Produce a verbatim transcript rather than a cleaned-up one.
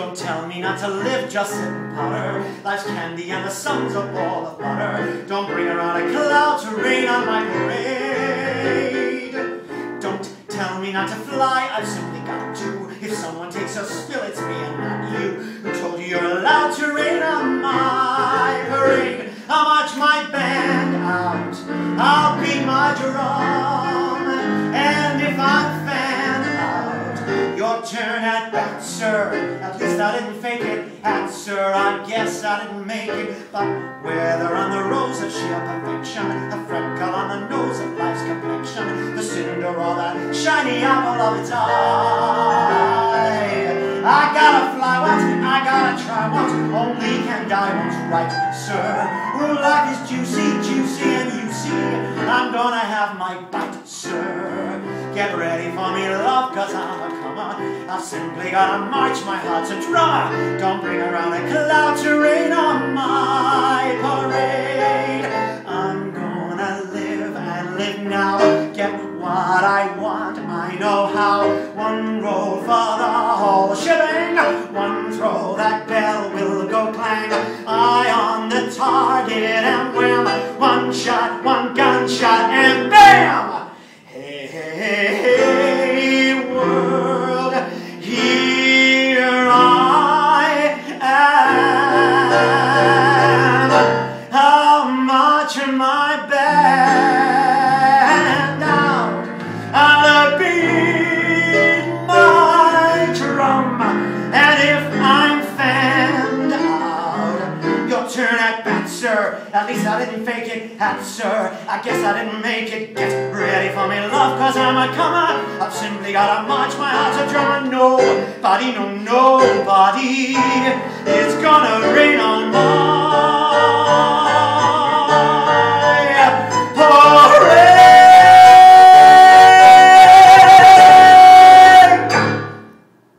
Don't tell me not to live, just sit and putter. Life's candy and the sun's a ball of butter. Don't bring around a cloud to rain on my parade. Don't tell me not to fly, I've simply got to. If someone takes a spill, it's me and not you. Who told you you're allowed to rain on my parade? I'll march my band out, I'll beat my drum, and if I'm fanned out, your turn at bat, sir. At least I didn't fake it, answer, I guess I didn't make it. But whether on the rose of sheer perfection, a freckle on the nose of life's complexion, the cinder or that shiny apple of its eye, I gotta fly once, I gotta try once, only can die once, right, sir? Well, life is juicy, juicy, and you see, I'm gonna have my bite, sir. Get ready for me, love, cause I'm a comer. I've simply gotta march, my heart's a drummer. Don't bring around a cloud to rain on my parade. I'm gonna live and live now, get what I want, I know how. One roll for the whole shebang, one throw, that bell will go clang. Eye on the target and wham, one shot, one gunshot and bam! Hey, hey, hey, hey, world, here I am. I'll march my band out, I'll beat my drum, and if I'm fanned out, your turn at bat, sir. At least I didn't fake it, hat, sir. I guess I didn't make it. Get ready for me, love, cause I'm a comer. I've simply gotta march, my heart's a drummer. Nobody, no, nobody is gonna rain on my